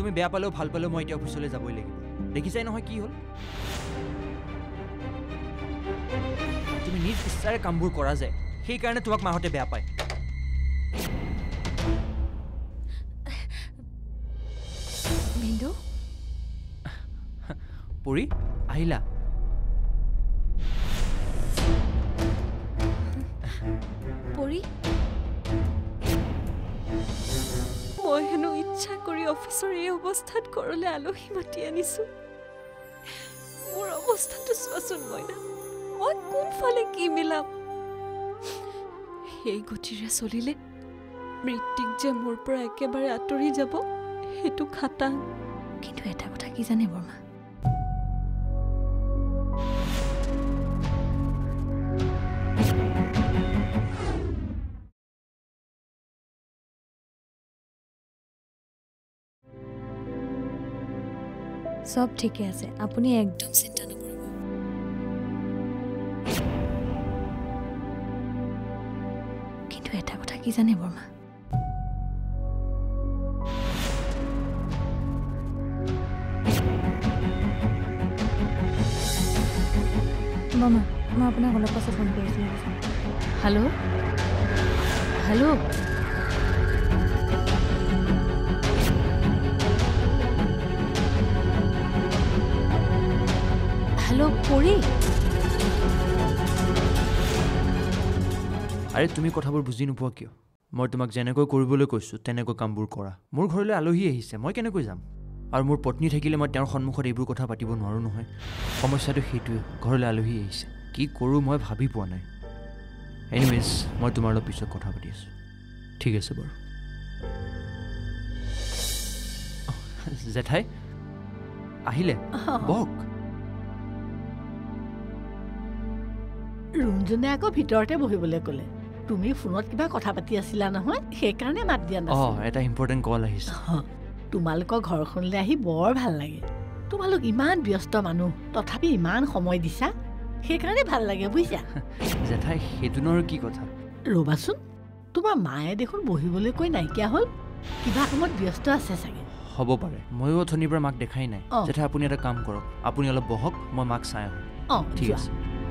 তুমি বেয়া পালেও ভাল পালেও মই এতিয়া অফিচলৈ যাবই লাগিব দেখিছাই নহয় কি হ'ল তুমি নিজ ইচ্ছাৰে কামবোৰ কৰা যায় সেইকাৰণে তোমাক মাহঁতে বেয়া পায় বিন্দু পৰি আহিলা পৰি মই হেনো ইচ্ছা কৰি অফিচৰ এই অৱস্থাত ঘৰলৈ আলহী মাতি আনিছো মোৰ অৱস্থাটো চোৱাচোন মইনা মই কোনফালে কি মিলাম সেই গতিৰে চলিলে মৃত্যুক যে মোৰ পৰা একেবাৰে আঁতৰি যাব সেইটো খাটাং কিন্তু এটা কথা কি জানে বৰ্মা সব ঠিকে আছে আপুনি একদম চিন্তা নকৰিব কিন্তু এটা কথা কি জানে বৰ্মা মামা মই আপোনাক অলপ পাছত ফোন কৰিছিলোঁ হেল্ল' হেল্ল' হেল্ল' পৰি আৰে তুমি কথাবোৰ বুজি নোপোৱা কিয় মই তোমাক যেনেকৈ কৰিবলৈ কৈছোঁ তেনেকৈ কামবোৰ কৰা মোৰ ঘৰলৈ আলহী আহিছে মই কেনেকৈ যাম আৰু মোৰ পত্নী থাকিলে মই তেওঁৰ সন্মুখত এইবোৰ কথা পাতিব নোৱাৰোঁ নহয় সমস্যাটো সেইটোৱে ঘৰলৈ আলহী আহিছে কি কৰোঁ মই ভাবি পোৱা নাই এনিৱেজ মই তোমাৰ লগত পিছত কথা পাতি আছোঁ ঠিক আছে বাৰু জেঠাই আহিলে বহক ৰুণজনে আকৌ ভিতৰতে বহিবলৈ ক'লে তুমি ফোনত কিবা কথা পাতি আছিলা নহয় সেইকাৰণে মাত দিয়া নাছিল এটা ইম্পৰ্টেণ্ট কল আহিছে তোমালোকৰ ঘৰখনলৈ আহি বৰ ভাল লাগে তোমালোক ইমান ব্যস্ত মানুহ তথাপি ইমান সময় দিছা সেইকাৰণে ভাল লাগে বুজিছা জেঠাই সেইটোনো আৰু কি কথা ৰ'বাচোন তোমাৰ মায়ে দেখোন বহিবলৈ কৈ নাইকিয়া হ'ল কিবা কামত ব্যস্ত আছে চাগে হ'ব পাৰে ময়ো অথনিৰ পৰা মাক দেখাই নাই জেঠাই আপুনি এটা কাম কৰক আপুনি অলপ বহক মই মাক চাই আহোঁ ঠিক আছে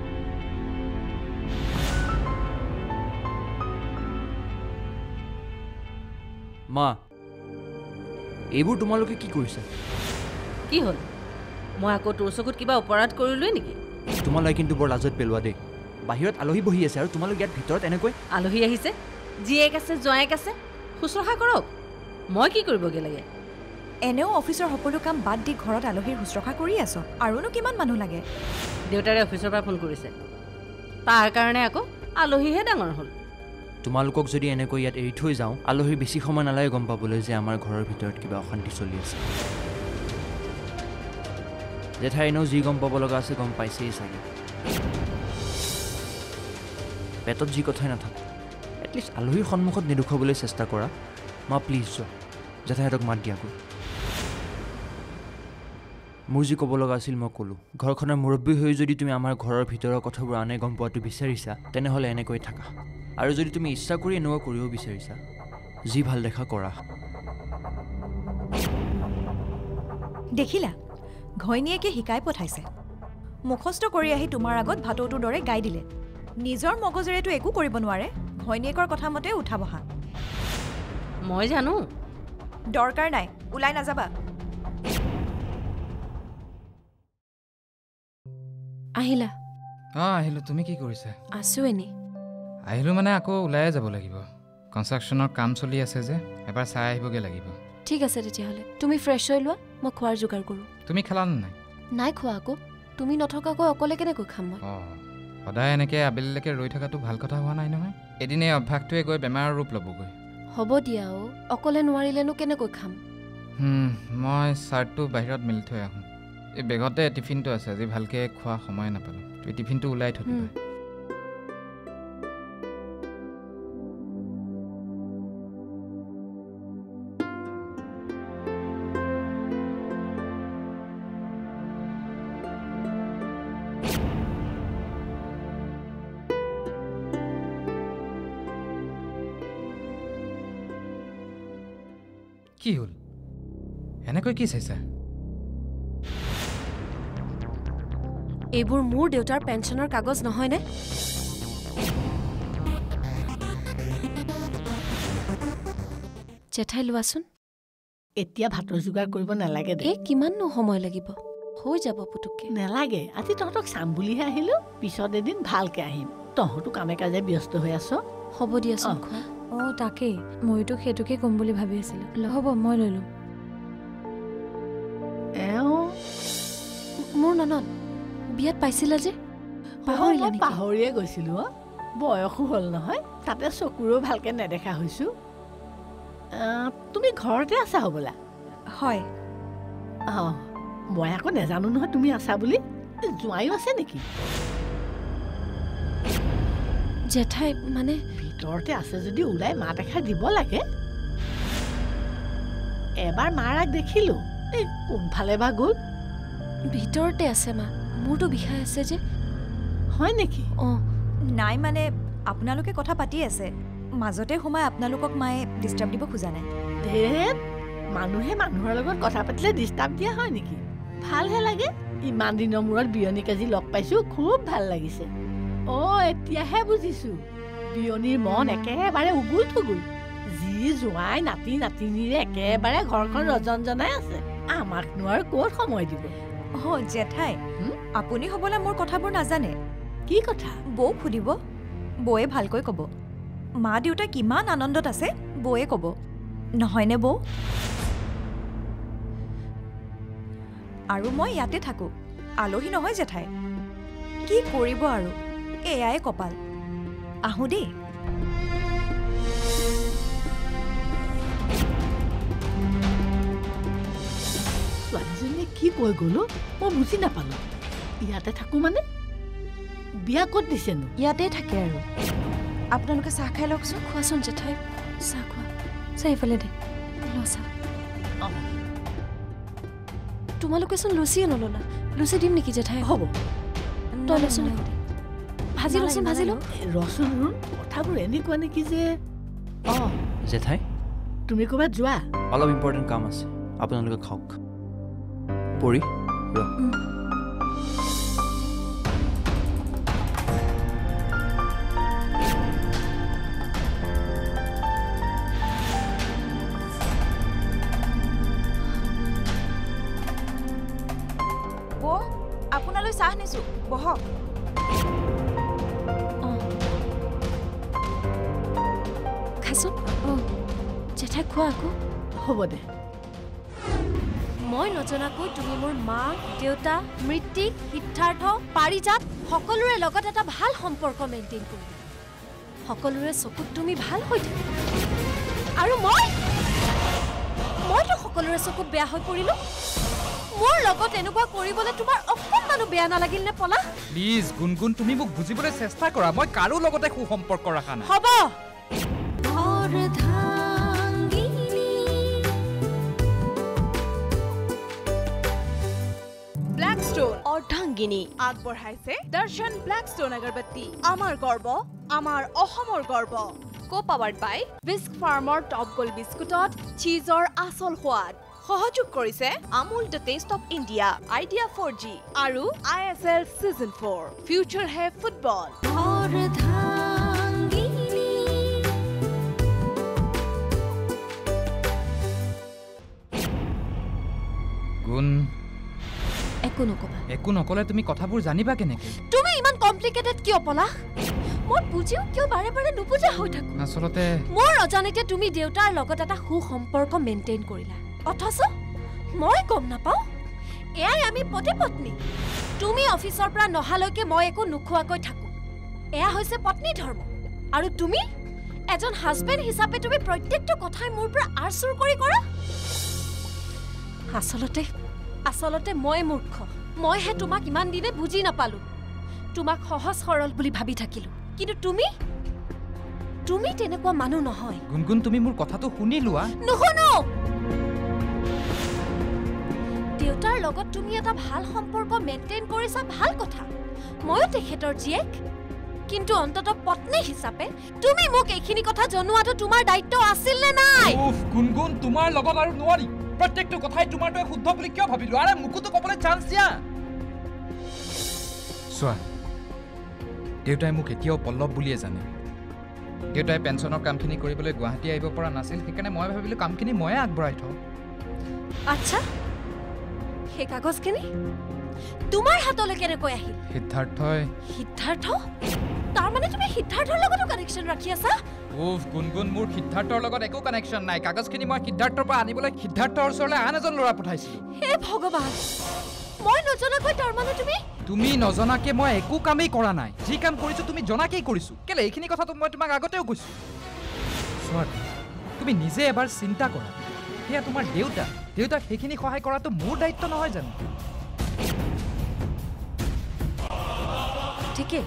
মা এইবোৰ তোমালোকে কি কৰিছা কি হ'ল মই আকৌ তোৰ চকুত কিবা অপৰাধ কৰিলোৱে নেকি তোমালোকে কিন্তু বৰ লাজত পেলোৱা দেই বাহিৰত আলহী বহি আছে আৰু তোমালোক ইয়াত ভিতৰত এনেকৈ আলহী আহিছে জীয়েক আছে জোঁৱায়েক আছে শুশ্ৰূষা কৰক মই কি কৰিবগৈ লাগে এনেও অফিচৰ সকলো কাম বাদ দি ঘৰত আলহীৰ শুশ্ৰূষা কৰি আছ আৰুনো কিমান মানুহ লাগে দেউতাৰে অফিচৰ পৰা ফোন কৰিছে তাৰ কাৰণে আকৌ আলহীহে ডাঙৰ হ'ল তোমালোকক যদি এনেকৈ ইয়াত এৰি থৈ যাওঁ আলহীৰ বেছি সময় নালাগে গম পাবলৈ যে আমাৰ ঘৰৰ ভিতৰত কিবা অশান্তি চলি আছে জেঠাই এনেও যি গম পাব লগা আছে গম পাইছেই চাগে পেটত যি কথাই নাথাকক এটলিষ্ট আলহীৰ সন্মুখত নেদেখুৱাবলৈ চেষ্টা কৰা মা প্লিজ যোৱা জেঠাইহঁতক মাত দিয়াগৈ মোৰ যি ক'ব লগা আছিল মই ক'লোঁ ঘৰখনৰ মুৰব্বী হৈ যদি তুমি আমাৰ ঘৰৰ ভিতৰৰ কথাবোৰ আনে গম পোৱাটো বিচাৰিছা তেনেহ'লে এনেকৈ থাকা আৰু যদি তুমি ইচ্ছা কৰি এনেকুৱা কৰিব বিচাৰিছা যি ভাল দেখা কৰা দেখিলা ঘৈণীয়েকে শিকাই পঠাইছে মুখস্থ কৰি আহি তোমাৰ আগত ভাটৌটোৰ দৰে গাই দিলে নিজৰ মগজেৰেতো একো কৰিব নোৱাৰে ঘৈণীয়েকৰ কথা মতে উঠা বহা মই জানো দৰকাৰ নাই ওলাই নাযাবা আহিলা আহিলোঁ তুমি কি কৰিছা আছো এনে আহিলোঁ মানে আকৌ ওলাই যাব লাগিব কনষ্ট্ৰাকশ্যনৰ কাম চলি আছে যে এবাৰ চাই আহিবগৈ লাগিব ঠিক আছে তেতিয়াহ'লে তুমি ফ্ৰেছ হৈ লোৱা মই খোৱাৰ যোগাৰ কৰোঁ তুমি খালানে নাই নাই খোৱা আকৌ তুমি নথকাকৈ অকলে কেনেকৈ খাম মই সদায় এনেকৈ আবেলিলৈকে ৰৈ থকাটো ভাল কথা হোৱা নাই নহয় এদিন এই অভ্যাসটোৱে গৈ বেমাৰৰ ৰূপ ল'বগৈ হ'ব দিয়া অকলে নোৱাৰিলেনো কেনেকৈ খাম মই চাৰ্টটো বাহিৰত মেলি থৈ আহোঁ এই বেগতে টিফিনটো আছে আজি ভালকৈ খোৱা সময় নাপালোঁ তুমি টিফিনটো ওলাই থৈ দিবা কি হ'ল এনেকৈ কি চাইছা? এইবোৰ মোৰ দেউতাৰ পেঞ্চনৰ কাগজ নহয়নে? জেঠাই লোৱাচোন। এতিয়া ভাতৰ যোগাৰ কৰিব নালাগে দে। কিমাননো সময় লাগিব? হৈ যাব পুতুককে। নালাগে, আজি তহঁতক চাম বুলিহে আহিলো, পিছত এদিন ভালকে আহিম। তহঁতো কামে কাজে ব্যস্ত হৈ আছ। হ'ব দিয়াচোন খোৱা। তাকেই মইতো সেইটোকে ক'ম বুলি ভাবি আছিলো। হ'ব মই লৈ লম। মোৰ ননদ বিয়াত পাইছিলা যে, পাহৰিলা নেকি? পাহৰিয়ে গৈছিলো। বয়সো হ'ল নহয়, তাতে চকুৰো ভালকে নেদেখা হৈছো। তুমি ঘৰতে আছা হ'বলা? হয়। মই আকৌ নেজানো নহয় তুমি আছা বুলি। জোঁৱাইও আছে নেকি? জেঠাই মানে ভিতৰতে আছে যদি ওলাই মাত এষাৰ দিব লাগে। এবাৰ মাৰাক দেখিলো, এই কোনফালে বা গ'ল? ভিতৰতে আছে মা, মোৰতো বিষাই আছে যে। হয় নেকি? নাই মানে আপোনালোকে কথা পাতি আছে, মাজতে সোমাই আপোনালোকক মায়ে ডিষ্টাৰ্ব দিব খোজা নাই। ধেৰ মানুহে মানুহৰ লগত কথা পাতিলে ডিষ্টাৰ্ব দিয়া হয় নেকি? ভালহে লাগে। ইমান দিনৰ মূৰত বিয়নীক আজি লগ পাইছো, খুব ভাল লাগিছে। এতিয়াহে বুজিছো, বিয়নীৰ মন একেবাৰে উগুল থুগুল। যি জোঁৱাই নাতি নাতিনীৰে একেবাৰে ঘৰখন ৰজনজনাই আছে। আমাকনো আৰু ক'ত সময় দিব? জেঠাই, আপুনি হ'বলা মোৰ কথাবোৰ নাজানে। কি কথা? বৌক সুধিব, বৌয়ে ভালকৈ ক'ব। মা দেউতা কিমান আনন্দত আছে বৌয়ে ক'ব, নহয়নে বৌ? আৰু মই ইয়াতে থাকো, আলহী নহয় জেঠাই। কি কৰিব আৰু, এয়াই কপাল। আহোঁ দেই। ছোৱালীজনীয়ে কি কৈ গ'লো মই বুজি নাপালো। ইয়াতে থাকো মানে? বিয়া ক'ত দিছেনো? ইয়াতে থাকে আৰু। আপোনালোকে চাহ খাই লওকচোন। খোৱাচোন জেঠাই, চাহ খোৱা। চাহ এইফালে দে, ল চাহ। তোমালোকেচোন লুচিয়ে নল'লা। লুচি দিম নেকি জেঠাই? হ'ব, তই লচোন। ভাজি লচোন, ভাজি ল। ৰচোন কথাবোৰ এনেকুৱা নেকি যে। জেঠাই, তুমি ক'ৰবাত যোৱা? অলপ ইম্পৰ্টেণ্ট কাম আছে, আপোনালোকে খাওক। পৰি ৰ। আপোনালৈ চাহ নিছো, বহক। খাচোন। জেঠাই খোৱা আকৌ। হ'ব দে। মই নজনাকৈ তুমি মোৰ মা, দেউতা, মৃত্যিক, সিদ্ধাৰ্থ, পাৰিজাত সকলোৰে লগত এটা ভাল সম্পৰ্ক মেইনটেইন কৰিলা। সকলোৰে চকুত তুমি ভাল হৈ থাকা। আৰু মইতো সকলোৰে চকুত বেয়া হৈ পৰিলো। মোৰ লগত এনেকুৱা কৰিবলৈ তোমাৰ অকণমানো বেয়া নালাগিল নে পলা? প্লিজ গুণগুণ, তুমি মোক বুজিবলৈ চেষ্টা কৰা। মই কাৰো লগতে সুসম্পৰ্ক ৰখা নাই। হ'ব। অৰ্ধাংগিনী আগবঢ়াইছে দৰ্শন ব্লেকষ্টন আগৰবাতি। আমাৰ গৰ্ব, আমাৰ অসমৰ গৰ্ব। কো-পাৱাৰ্ড বাই বিস্ক ফাৰ্মৰ টপ গোল্ড বিস্কুটত চীজৰ আচল সোৱাদ। সহযোগ কৰিছে Amul the taste of India, Idea 4G আৰু ISL Season 4 ফিউচাৰ হে ফুটবল। গুণ, একো নকবা। একো নকলে তুমি কথাবোৰ জানিবা কেনেকে? তুমি ইমান কমপ্লিকেটেড কিয় পলা? মই বুজিও কিয় বাৰে বাৰে নুবুজা হৈ থাকো? আচলতে মোৰ অজানিতে তুমি দেউতাৰ লগত এটা সুসম্পৰ্ক মেইনটেইন কৰিলা, অথচ মই গম নাপাওঁ। এয়াই আমি পতি পত্নী। তুমি অফিচৰ পৰা নহালৈকে মই একো নোখোৱাকৈ থাকো, এয়া হৈছে পত্নী ধৰ্ম। আৰু তুমি এজন হাজবেণ্ড হিচাপে তুমি প্ৰত্যেকটো কথাই মোৰ পৰা আৰচুৰ কৰি কৰা। আচলতে মই মূৰ্খ। মইহে তোমাক ইমান দিনে বুজি নাপালো। তোমাক সহজ সৰল বুলি ভাবি থাকিলো, কিন্তু তুমি তেনেকুৱা মানুহ নহয়। গুণগুণ, তুমি মোৰ কথাটো শুনি লোৱা। নুশুনো। দেউতাৰ লগত তুমি এটা ভাল সম্পৰ্ক মেইনটেইন কৰিছা, ভাল কথা। ময়ো তেখেতৰ জীয়েক, কিন্তু অন্ততঃ পত্নী হিচাপে তুমি মোক এইখিনি কথা জনোৱাটো তোমাৰ দায়িত্ব আছিল নে নাই? গুণগুণ, তোমাৰ লগত আৰু নোৱাৰি। প্ৰত্যেকটো কথাই তোমাৰটোৱে শুদ্ধ বুলি কিয় ভাবিলো আৰে মোকোতো ক'বলৈ চান্স দিয়া চোৱা দেউতাই মোক এতিয়াও পল্লৱ বুলিয়ে জানে দেউতাই পেঞ্চনৰ কামখিনি কৰিবলৈ গুৱাহাটী আহিব পৰা নাছিল সেইকাৰণে মই ভাবিলোঁ কামখিনি ময়ে আগবঢ়াই থওঁ আচ্ছা সেই কাগজখিনি তোমাৰ হাতলৈ কেনেকৈ আহিল সিদ্ধাৰ্থই সিদ্ধাৰ্থ তাৰমানে তুমি সিদ্ধাৰ্থৰ লগতো কানেকশ্যন ৰাখি আছা উফ গুণগুণ মোৰ সিদ্ধাৰ্থৰ লগত একো কানেকশ্যন নাই কাগজখিনি মই সিদ্ধাৰ্থৰ পৰা আনিবলৈ সিদ্ধাৰ্থৰ ওচৰলৈ আন এজন ল'ৰা পঠাইছিলোঁ হে ভগৱান মই নজনাকৈ তাৰমানে তুমি নজনাকে মই একো কামেই কৰা নাই যি কাম কৰিছোঁ তুমি জনাকেই কৰিছোঁ কেলে এইখিনি কথাটো মই তোমাক আগতেও কৈছোঁ চোৱা তুমি নিজে এবাৰ চিন্তা কৰা সেয়া তোমাৰ দেউতাক সেইখিনি সহায় কৰাটো মোৰ দায়িত্ব নহয় জানো ঠিকে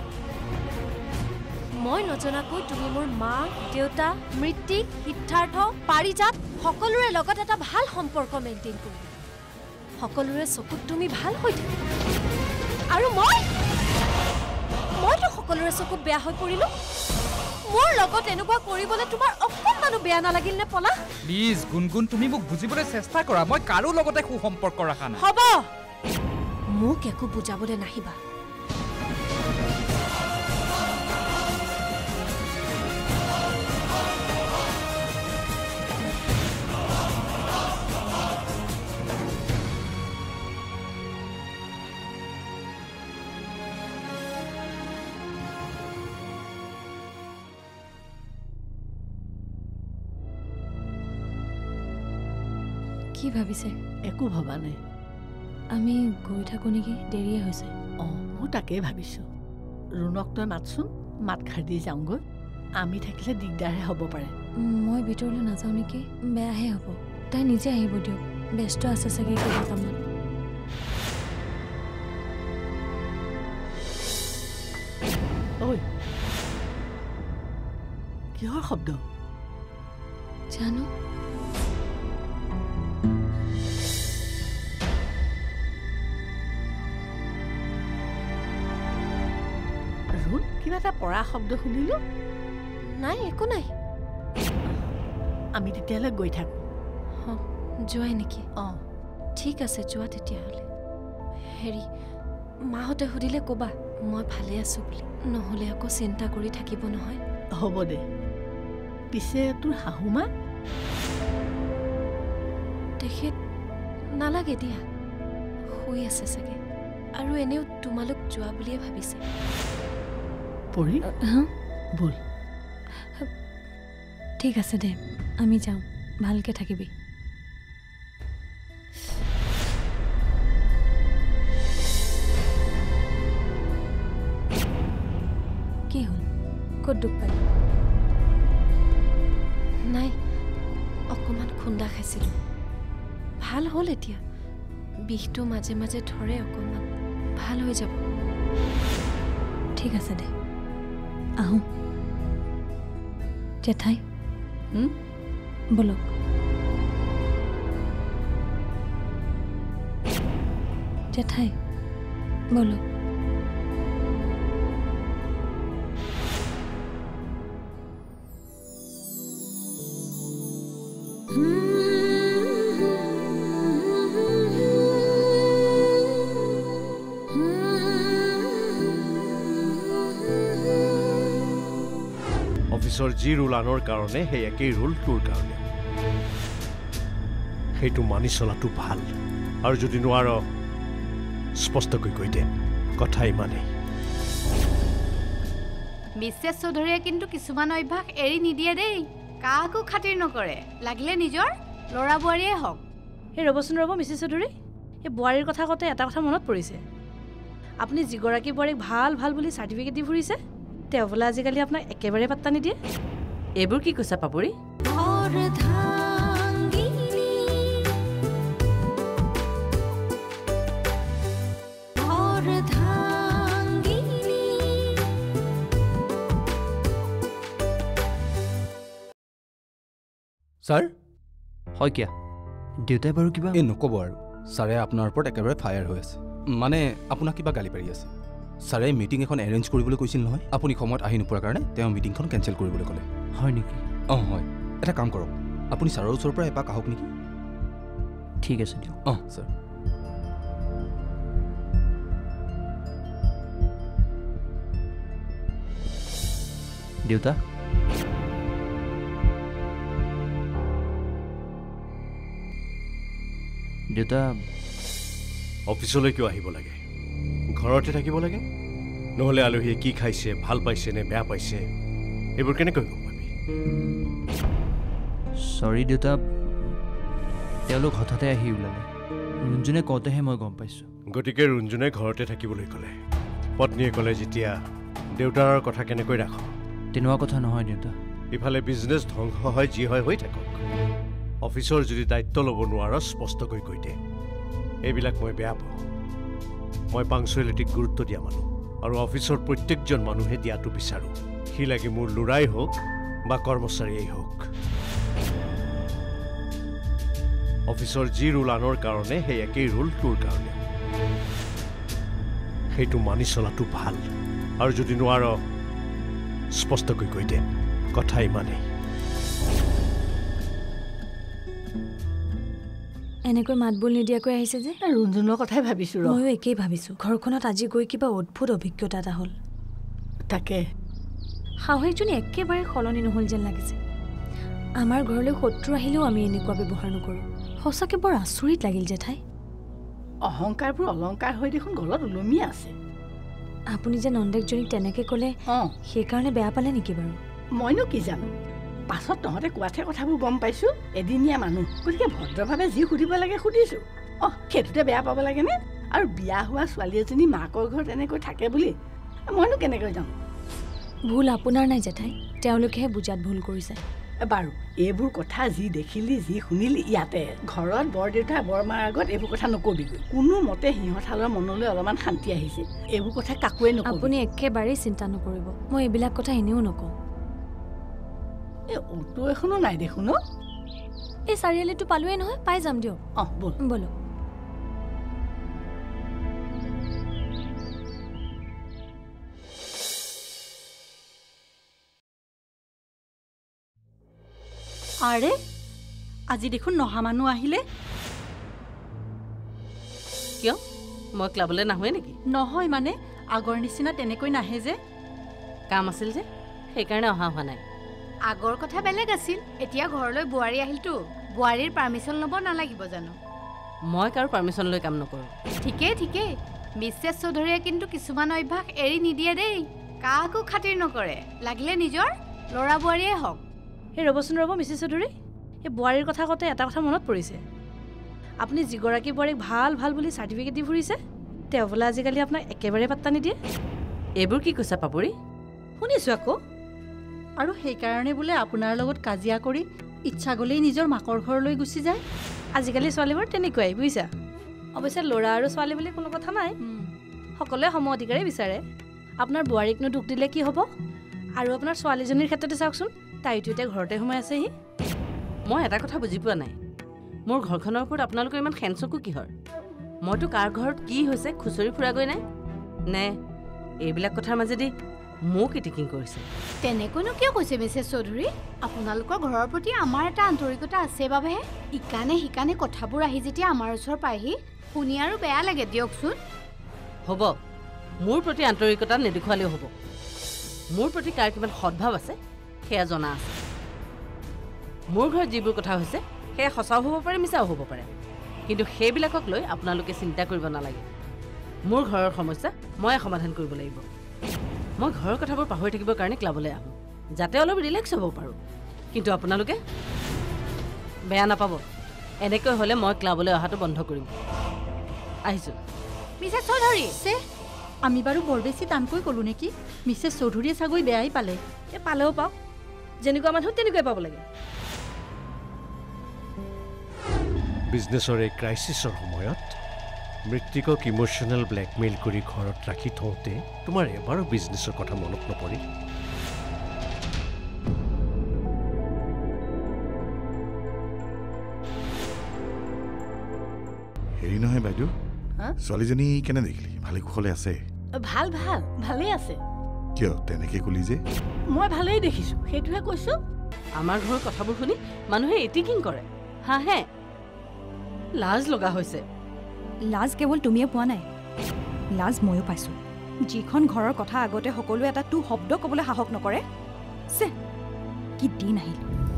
মই নজনাকৈ তুমি মোৰ মা দেউতা মৃত্যিক সিদ্ধাৰ্থ পাৰিজাত সকলোৰে লগত এটা ভাল সম্পৰ্ক মেইনটেইন কৰিলা সকলোৰে চকুত তুমি ভাল হৈ থাকা আৰু মইতো সকলোৰে চকুত বেয়া হৈ পৰিলোঁ মোৰ লগত এনেকুৱা কৰিবলৈ তোমাৰ অকণমানো বেয়া নালাগিল নে পলা প্লিজ গুণগুণ তুমি মোক বুজিবলৈ চেষ্টা কৰা মই কাৰো লগতে সুসম্পৰ্ক ৰখা নাই হ'ব মোক একো বুজাবলৈ নাহিবা কি ভাবিছে একো ভবা নাই আমি গৈ থাকোঁ নেকি দেৰিয়ে হৈছে মই তাকেই ভাবিছোঁ ৰুণক তই মাতচোন মাত খাৰ দি যাওঁগৈ আমি থাকিলে দিগদাৰহে হ'ব পাৰে মই ভিতৰলৈ নাযাওঁ নেকি বেয়াহে হ'ব তাই নিজে আহিব দিয়ক ব্যস্ত আছে চাগে কিবা কামত ঐ কিহৰ শব্দ জানো কিবা এটা পৰা শব্দ শুনিলোঁ নাই একো নাই আমি তেতিয়াহ'লে গৈ থাকোঁ যোৱাই নেকি ঠিক আছে যোৱা তেতিয়াহ'লে হেৰি মাহঁতে সুধিলে ক'বা মই ভালে আছোঁ বুলি নহ'লে আকৌ চিন্তা কৰি থাকিব নহয় হ'ব দে পিছে তোৰ শাহুমা তেখেত নালাগে দিয়া শুই আছে চাগে আৰু এনেও তোমালোক যোৱা বুলিয়ে ভাবিছে পঢ়ি বল ঠিক আছে দে আমি যাওঁ ভালকৈ থাকিবি কি হ'ল ক'ত দুখ পালি নাই অকণমান খুন্দা খাইছিলোঁ ভাল হ'ল এতিয়া বিষটো মাজে মাজে ধৰে অকণমান ভাল হৈ যাব ঠিক আছে দে আহোঁ জেঠাই বলক জেঠাই বলক অফিচৰ যি ৰুল আনৰ কাৰণে সেই একেই ৰুল তোৰ কাৰণে সেইটো মানি চলাটো ভাল আৰু যদি নোৱাৰ স্পষ্টকৈ কৈ দে কথা ইমানেই মিছেছ চৌধুৰীয়ে কিন্তু কিছুমান অভ্যাস এৰি নিদিয়ে দেই কাকো খাতিৰ নকৰে লাগিলে নিজৰ ল'ৰা বোৱাৰীয়ে হওক এই ৰ'বচোন ৰ'ব মিছেছ চৌধুৰী এই বোৱাৰীৰ কথা কওঁতে এটা কথা মনত পৰিছে আপুনি যিগৰাকী বোৱাৰীক ভাল ভাল বুলি চাৰ্টিফিকেট দি ফুৰিছে তেওঁ বোলে আজিকালি আপোনাক একেবাৰে পাত্তা নিদিয়ে এইবোৰ কি কৈছা পাপৰি ছাৰ হয় কিয়া দেউতাই বাৰু কিবা এই নক'ব আৰু ছাৰে আপোনাৰ ওপৰত একেবাৰে ফায়াৰ হৈ আছে মানে আপোনাক কিবা গালি পাৰি আছে ছাৰে মিটিং এখন এৰেঞ্জ কৰিবলৈ কৈছিল নহয় আপুনি সময়ত আহি নোপোৱাৰ কাৰণে তেওঁ মিটিংখন কেঞ্চেল কৰিবলৈ ক'লে হয় নেকি হয় এটা কাম কৰক আপুনি ছাৰৰ ওচৰৰ পৰা এপাক আহক নেকি ঠিক আছে দিয়ক অঁ ছাৰ দেউতা দেউতা অফিচলৈ কিয় আহিব লাগে ঘৰতে থাকিব লাগে নহ'লে আলহীয়ে কি খাইছে ভাল পাইছে নে বেয়া পাইছে এইবোৰ কেনেকৈ গম পাবি চৰি দেউতা তেওঁলোক হঠাতে আহি ওলালে ৰুণজুনে কওঁতেহে মই গম পাইছোঁ গতিকে ৰুণজুনে ঘৰতে থাকিবলৈ ক'লে পত্নীয়ে ক'লে যেতিয়া দেউতাৰ কথা কেনেকৈ ৰাখ তেনেকুৱা কথা নহয় দেউতা ইফালে বিজনেছ ধ্বংস হয় যি হয় হৈ থাকক অফিচৰ যদি দায়িত্ব ল'ব নোৱাৰ স্পষ্টকৈ কৈ দে এইবিলাক মই বেয়া পাওঁ মই পাংচুৱেলিটিক গুৰুত্ব দিয়া মানুহ আৰু অফিচৰ প্ৰত্যেকজন মানুহে দিয়াটো বিচাৰোঁ সি লাগি মোৰ ল'ৰাই হওক বা কৰ্মচাৰীয়েই হওক অফিচৰ যি ৰুল আনৰ কাৰণে সেই একেই ৰুল তোৰ কাৰণে সেইটো মানি চলাটো ভাল আৰু যদি নোৱাৰ স্পষ্টকৈ কৈ দে কথা ইমানেই এনেকৈ মাত বোল নিদিয়াকৈ আহিছে যে ৰুণজুনৰ কথাই ভাবিছোঁ ময়ো একেই ভাবিছোঁ ঘৰখনত আজি গৈ কিবা অদ্ভুত অভিজ্ঞতা এটা হ'ল তাকে শাহুৱেকজনী একেবাৰে সলনি নহ'ল যেন লাগিছে আমাৰ ঘৰলৈ শত্ৰু আহিলেও আমি এনেকুৱা ব্যৱহাৰ নকৰোঁ সঁচাকৈ বৰ আচৰিত লাগিল জেঠাই অহংকাৰবোৰ অলংকাৰ হৈ দেখোন ঘৰত ওলমিয়ে আছে আপুনি যে নন্দেকজনীক তেনেকৈ ক'লে সেইকাৰণে বেয়া পালে নেকি বাৰু মইনো কি জানো পাছত তহঁতে কোৱাতহে কথাবোৰ গম পাইছোঁ এদিনীয়া মানুহ গতিকে ভদ্ৰভাৱে যি সুধিব লাগে সুধিছোঁ সেইটোতে বেয়া পাব লাগেনে আৰু বিয়া হোৱা ছোৱালী এজনী মাকৰ ঘৰত এনেকৈ থাকে বুলি মইনো কেনেকৈ যাম ভুল আপোনাৰ নাই জেঠাই তেওঁলোকেহে বুজাত ভুল কৰিছে বাৰু এইবোৰ কথা যি দেখিলি যি শুনিলি ইয়াতে ঘৰত বৰদেউতা বৰমাৰ আগত এইবোৰ কথা নকবিগৈ কোনো মতে সিহঁতহালৰ মনলৈ অলপমান শান্তি আহিছে এইবোৰ কথা কাকোৱে নকব আপুনি একেবাৰেই চিন্তা নকৰিব মই এইবিলাক কথা এনেও নকওঁ এই অটো এখনো নাই দেখোন এই চাৰিআলিটো পালোৱেই নহয় পাই যাম দিয়ক ব'ল ব'লো আৰে আজি দেখোন নহা মানুহ আহিলে কিয় মই ক্লাবলৈ নাহোৱে নেকি নহয় মানে আগৰ নিচিনা তেনেকৈ নাহে যে কাম আছিল যে সেইকাৰণে অহা হোৱা নাই আগৰ কথা বেলেগ আছিল এতিয়া ঘৰলৈ বোৱাৰী আহিলতো বোৱাৰীৰ পাৰ্মিশ্যন ল'ব নালাগিব জানো মই কাৰো পাৰ্মিশ্যন লৈ কাম নকৰোঁ ঠিকেই মিছেছ চৌধুৰীয়ে কিন্তু কিছুমান অভ্যাস এৰি নিদিয়ে দেই কাকো খাতিৰ নকৰে লাগিলে নিজৰ ল'ৰা বোৱাৰীয়ে হওক এই ৰ'বচোন ৰ'ব মিছেছ চৌধুৰী এই বোৱাৰীৰ কথা কওঁতে এটা কথা মনত পৰিছে আপুনি যিগৰাকী বোৱাৰীক ভাল ভাল বুলি চাৰ্টিফিকেট দি ফুৰিছে তেওঁ বোলে আজিকালি আপোনাক একেবাৰে পাত্তা নিদিয়ে এইবোৰ কি কৈছা পাপৰি শুনিছোঁ আকৌ আৰু সেইকাৰণে বোলে আপোনাৰ লগত কাজিয়া কৰি ইচ্ছা গ'লেই নিজৰ মাকৰ ঘৰলৈ গুচি যায় আজিকালি ছোৱালীবোৰ তেনেকুৱাই বুজিছা অৱশ্যে ল'ৰা আৰু ছোৱালী বুলি কোনো কথা নাই সকলোৱে সম অধিকাৰেই বিচাৰে আপোনাৰ বোৱাৰীকনো দুখ দিলে কি হ'ব আৰু আপোনাৰ ছোৱালীজনীৰ ক্ষেত্ৰতে চাওকচোন তাইতো এতিয়া ঘৰতে সোমাই আছেহি মই এটা কথা বুজি পোৱা নাই মোৰ ঘৰখনৰ ওপৰত আপোনালোকৰ ইমান খেনচকু কিহৰ মইতো কাৰ ঘৰত কি হৈছে খুচৰি ফুৰাগৈ নাই নে এইবিলাক কথাৰ মাজেদি মোক ইটিকিং কৰিছে তেনেকৈনো কিয় কৈছে মিছেছ চৌধুৰী আপোনালোকৰ ঘৰৰ প্ৰতি আমাৰ এটা আন্তৰিকতা আছে বাবেহে ইকানে সিকানে কথাবোৰ আহি যেতিয়া আমাৰ ওচৰ পায়হি শুনি আৰু বেয়া লাগে দিয়কচোন হ'ব মোৰ প্ৰতি আন্তৰিকতা নেদেখুৱালেও হ'ব মোৰ প্ৰতি কাৰ কিমান সদ্ভাৱ আছে সেয়া জনা আছে মোৰ ঘৰত যিবোৰ কথা হৈছে সেয়া সঁচাও হ'ব পাৰে মিছাও হ'ব পাৰে কিন্তু সেইবিলাকক লৈ আপোনালোকে চিন্তা কৰিব নালাগে মোৰ ঘৰৰ সমস্যা মই সমাধান কৰিব লাগিব মই ঘৰৰ কথাবোৰ পাহৰি থাকিবৰ কাৰণে ক্লাবলৈ আহোঁ যাতে অলপ ৰিলেক্স হ'ব পাৰোঁ কিন্তু আপোনালোকে বেয়া নাপাব এনেকৈ হ'লে মই ক্লাবলৈ অহাটো বন্ধ কৰিম আহিছোঁ মিছেছ চৌধুৰী আমি বাৰু বৰ বেছি টানকৈ ক'লোঁ নেকি মিছেছ চৌধুৰীয়ে চাগৈ বেয়াই পালে পালেও পাওক যেনেকুৱা মানুহ তেনেকুৱাই পাব লাগে বিজনেছৰ এই ক্ৰাইচিছৰ সময়ত মৃত্যুকক ইম'শ্যনেল ব্লেকমেইল কৰি ঘৰত ৰাখি থওঁতে তোমাৰ এবাৰো বিজনেছৰ কথা মনত নপৰিল হেৰি নহয় বাইদেউ ছোৱালীজনী কেনে দেখিলি ভালে কুশলে আছে ভাল ভালেই আছে কিয় তেনেকৈ ক'লি যে মই ভালেই দেখিছোঁ সেইটোহে কৈছোঁ আমাৰ ঘৰৰ কথাবোৰ শুনি মানুহে ইটিকিং কৰে হাঁহে লাজ লগা হৈছে লাজ কেৱল তুমিয়ে পোৱা নাই লাজ ময়ো পাইছোঁ যিখন ঘৰৰ কথা আগতে সকলোৱে এটা টু শব্দ ক'বলৈ সাহস নকৰে চে কি দিন আহিল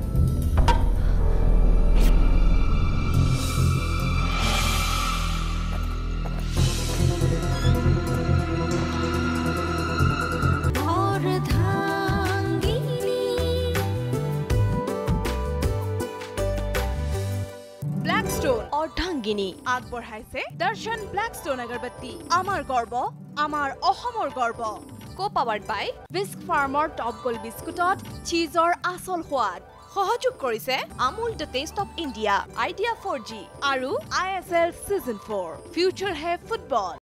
অৰ্ধাংগিনী আগবঢ়াইছে দৰ্শন ব্লেকষ্টন আগৰবত্তি আমাৰ গৰ্ব আমাৰ অসমৰ গৰ্ব কো-পাৱাৰ্ড বাই বিস্ক ফাৰ্মৰ টপ গোল্ড বিস্কুটত চীজৰ আচল সোৱাদ সহযোগ কৰিছে Amul the taste of India Idea 4G আৰু ISL Season 4 ফিউচাৰ হে ফুটবল